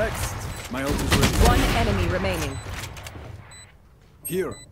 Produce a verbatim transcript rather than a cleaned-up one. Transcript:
Next. My ult is ready. One enemy remaining. Here.